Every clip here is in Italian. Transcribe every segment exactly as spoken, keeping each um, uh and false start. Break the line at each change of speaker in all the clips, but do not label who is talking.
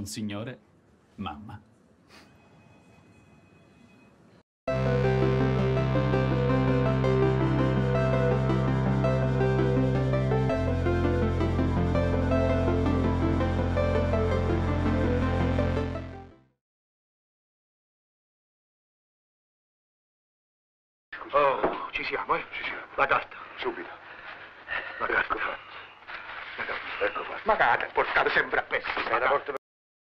Monsignore, mamma.
Oh, ci siamo, eh?
Ci siamo.
La carta.
Subito.
La carta.
Ecco fatto.
La carta.
Ecco fatto.
Ma cade, portate sempre a pezzi.
È una volta...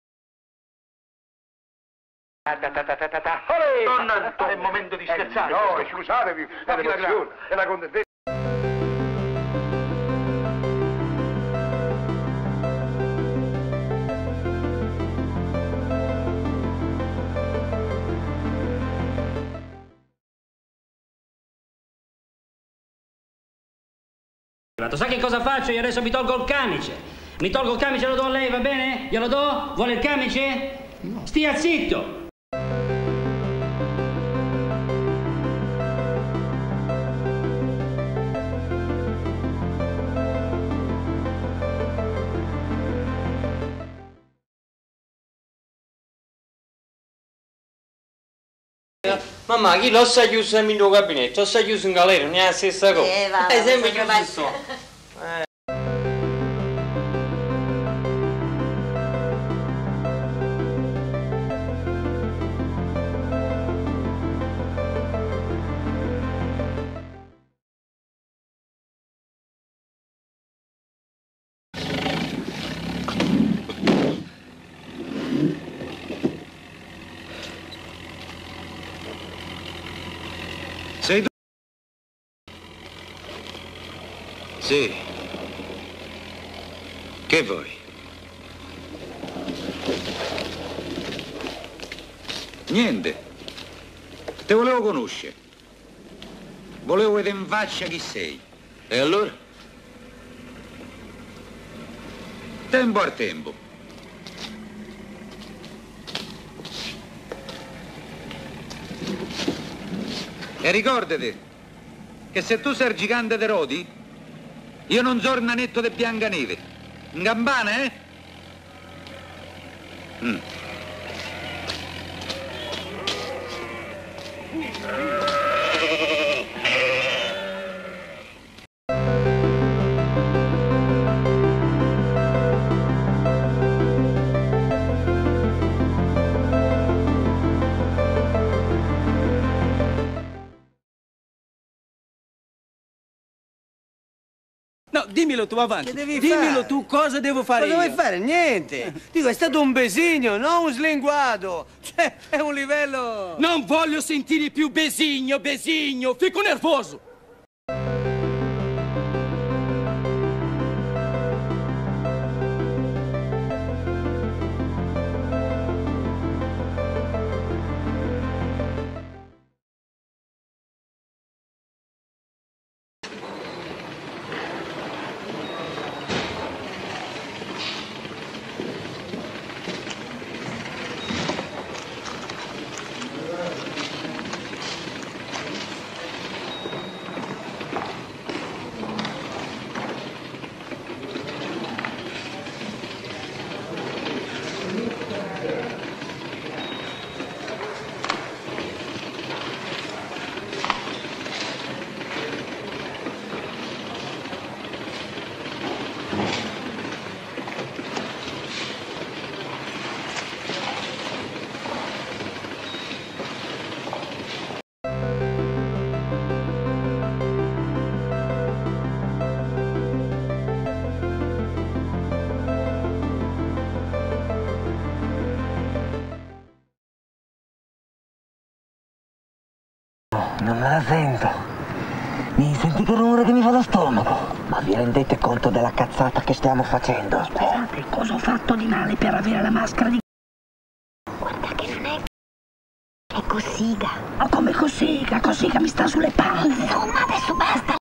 Ta ta ta ta ta ta. Non è il momento di scherzare.
No, scusatevi, la devozione e la contentezza.
Sa che cosa faccio? Io adesso mi tolgo il camice. Mi tolgo il camice e lo do a lei, va bene? Glielo do? Vuole il camice? No. Stia zitto!
Mamma, chi lo sa chiuso nel mio gabinetto? Lo sa chiuso in galera, non è la stessa cosa.
Eh, va,
è sempre
va,
chiuso
va.
sto. Eh.
Sei tu? Sì. Che vuoi? Niente. Te volevo conoscere. Volevo vedere in faccia chi sei. E allora? Tempo al tempo. E ricordati che se tu sei il gigante de Rodi, io non sono il nanetto di Biancaneve. In campana, eh? Mm.
No, dimmelo tu avanti.
Che devi
Dimmelo
fare?
tu cosa devo fare
Cosa
io.
vuoi fare? Niente. Dico, è stato un besigno, non un slinguato. Cioè, è un livello...
Non voglio sentire più besigno, besigno. Fico nervoso.
Non me la sento. Mi senti che rumore che mi fa lo stomaco? Ma vi rendete conto della cazzata che stiamo facendo?
Scusate, cosa ho fatto di male per avere la maschera di...
Guarda che non è... è Cossiga.
Ma come Cossiga? Cossiga mi sta sulle palle.
Insomma, adesso basta.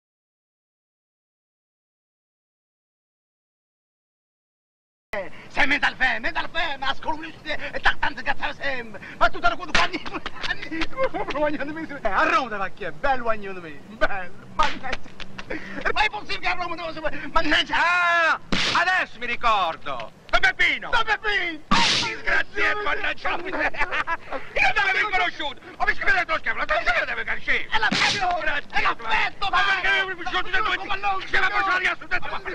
Se Metal fem, metal fem, ascoluniste e tante cazzate sempre. Ma tu te lo conto quando... A Roma te va chi è, bello guagnone me, bello, mannaggia. Ma è possibile che a Roma te lo si... Mannaggia.
Ah, adesso mi ricordo. Don Peppino.
Don Peppino.
Disgraziato, mannaggia la miseria. Io non l'avevo conosciuto. Ho visto che vedete lo schermo, la tua miseria deve crescere.
È l'affetto, è l'affetto,
ma perché io mi sono tutto il giorno, si la faccio la riassunta.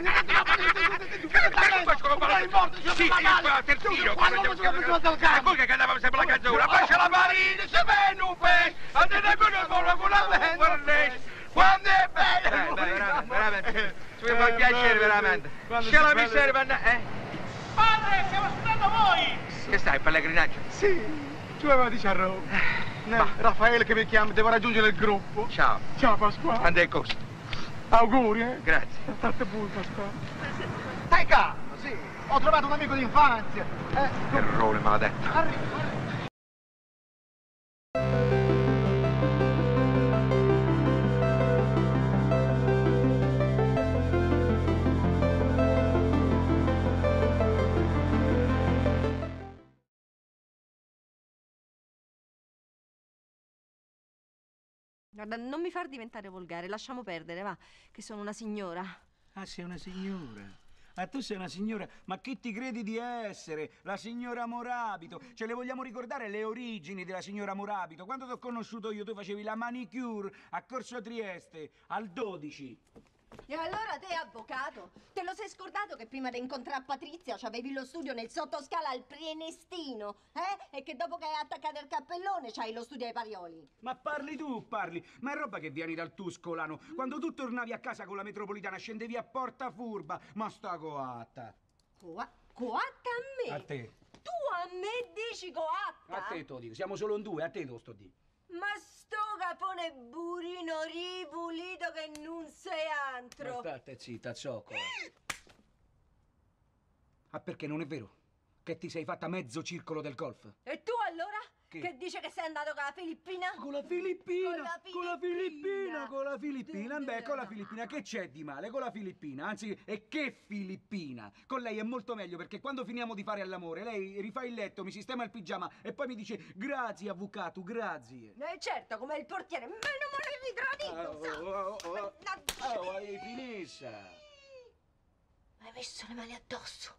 Sì, io sono terzino, ma voi che andavamo sempre alla canzone, faccia la marina, se viene un pesce, andate con il volo con la mente, quando è bello. Veramente, veramente, ci mi fa piacere veramente. Ce la mi serve, eh?
Padre, stiamo aspettando voi!
Che stai, pellegrinaggio?
Sì, ci aveva dice a Roma. No, Raffaele che mi chiama, devo raggiungere il gruppo.
Ciao.
Ciao Pasquale.
Andai il costo.
Auguri, eh?
Grazie.
State pure, Pasquale. Stai calmo, sì. Ho trovato un amico d'infanzia. Eh,
Errore maledetto.
Arrivo, arrivo.
Guarda, non mi far diventare volgare, lasciamo perdere, va, che sono una signora.
Ah, sei una signora? Ah, tu sei una signora? Ma chi ti credi di essere? La signora Morabito. Ce le vogliamo ricordare le origini della signora Morabito? Quando ti ho conosciuto io, tu facevi la manicure a Corso Trieste, al dodici.
E allora te, avvocato, te lo sei scordato che prima di incontrare Patrizia c'avevi lo studio nel sottoscala al Prienestino, eh? E che dopo che hai attaccato il cappellone c'hai lo studio ai Parioli.
Ma parli tu, parli. Ma è roba che vieni dal Tuscolano. Quando tu tornavi a casa con la metropolitana scendevi a Porta Furba. Ma sta coatta.
Coa coatta a me?
A te.
Tu a me dici coatta?
A te te lo dico, siamo solo in due, a te te lo sto di.
Ma sto capone burino ripulito che non sei altro.
Ma state zitta, zoccola. Ah, perché non è vero? Che ti sei fatta mezzo circolo del golf?
E tu allora?
Che?
Che dice che sei andato con la Filippina?
Con la Filippina,
con la Filippina,
con la Filippina, con la Filippina. Beh, con la Filippina, che c'è di male? Con la Filippina, anzi, e che Filippina? Con lei è molto meglio perché quando finiamo di fare l'amore, lei rifà il letto, mi sistema il pigiama e poi mi dice grazie, avvocato, grazie.
Eh certo, come il portiere, ma non me l'avevi tradito,
Oh, oh, oh, oh, oh, hai finissa.
hai messo le mani addosso.